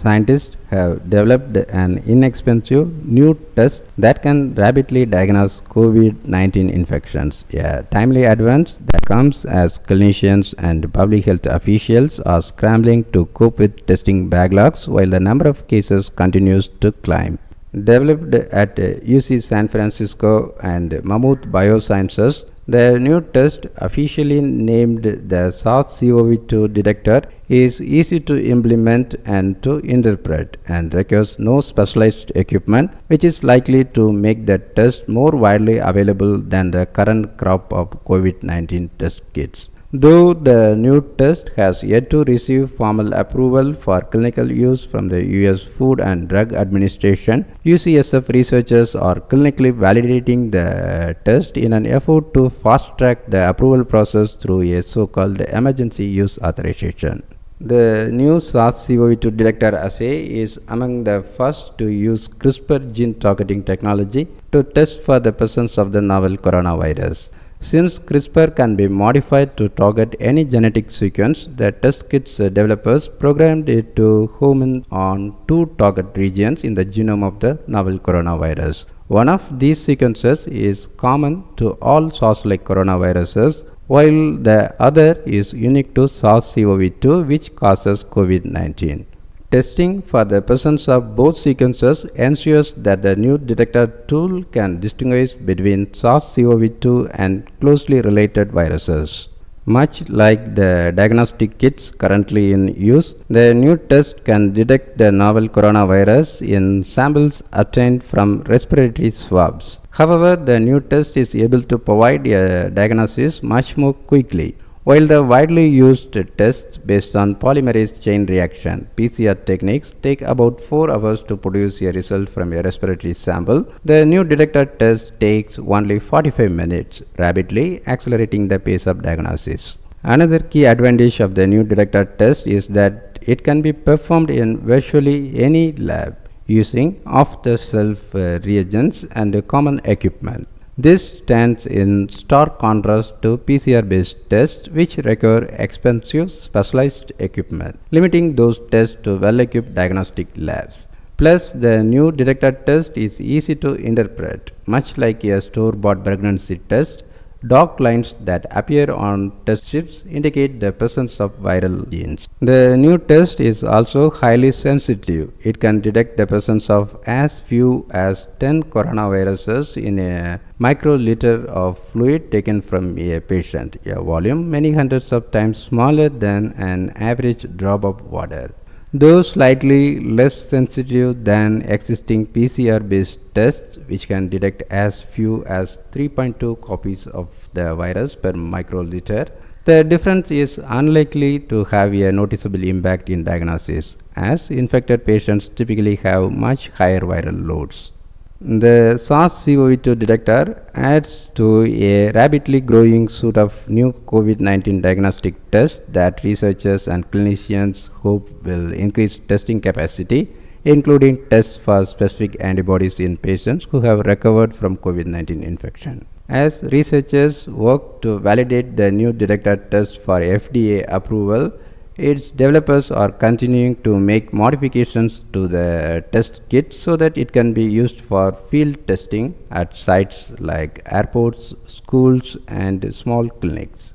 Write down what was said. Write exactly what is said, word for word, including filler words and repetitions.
scientists have developed an inexpensive new test that can rapidly diagnose COVID nineteen infections, a timely advance that comes as clinicians and public health officials are scrambling to cope with testing backlogs while the number of cases continues to climb. Developed at U C San Francisco and Mammoth Biosciences, the new test, officially named the SARS-C o V two detector, is easy to implement and to interpret and requires no specialized equipment, which is likely to make the test more widely available than the current crop of COVID nineteen test kits. Though the new test has yet to receive formal approval for clinical use from the U S Food and Drug Administration, U C S F researchers are clinically validating the test in an effort to fast-track the approval process through a so-called emergency use authorization. The new SARS-C o V two detector assay is among the first to use CRISPR gene targeting technology to test for the presence of the novel coronavirus. Since CRISPR can be modified to target any genetic sequence, the test kit's developers programmed it to home in on two target regions in the genome of the novel coronavirus. One of these sequences is common to all SARS-like coronaviruses, while the other is unique to SARS-C o V two, which causes COVID nineteen. Testing for the presence of both sequences ensures that the new detector tool can distinguish between SARS-C o V two and closely related viruses. Much like the diagnostic kits currently in use, the new test can detect the novel coronavirus in samples obtained from respiratory swabs. However, the new test is able to provide a diagnosis much more quickly. While the widely used tests based on polymerase chain reaction (P C R) techniques take about four hours to produce a result from a respiratory sample, the new detector test takes only forty-five minutes, rapidly accelerating the pace of diagnosis. Another key advantage of the new detector test is that it can be performed in virtually any lab using off-the-shelf uh, reagents and common equipment. This stands in stark contrast to P C R-based tests, which require expensive specialized equipment, limiting those tests to well-equipped diagnostic labs. Plus, the new detector test is easy to interpret. Much like a store-bought pregnancy test, dark lines that appear on test strips indicate the presence of viral genes. The new test is also highly sensitive. It can detect the presence of as few as ten coronaviruses in a microliter of fluid taken from a patient, a volume many hundreds of times smaller than an average drop of water. Though slightly less sensitive than existing P C R-based tests, which can detect as few as three point two copies of the virus per microliter, the difference is unlikely to have a noticeable impact in diagnosis, as infected patients typically have much higher viral loads. The SARS-C o V two detector adds to a rapidly growing suite of new COVID nineteen diagnostic tests that researchers and clinicians hope will increase testing capacity, including tests for specific antibodies in patients who have recovered from COVID nineteen infection. As researchers work to validate the new detector test for F D A approval, its developers are continuing to make modifications to the test kit so that it can be used for field testing at sites like airports, schools, and small clinics.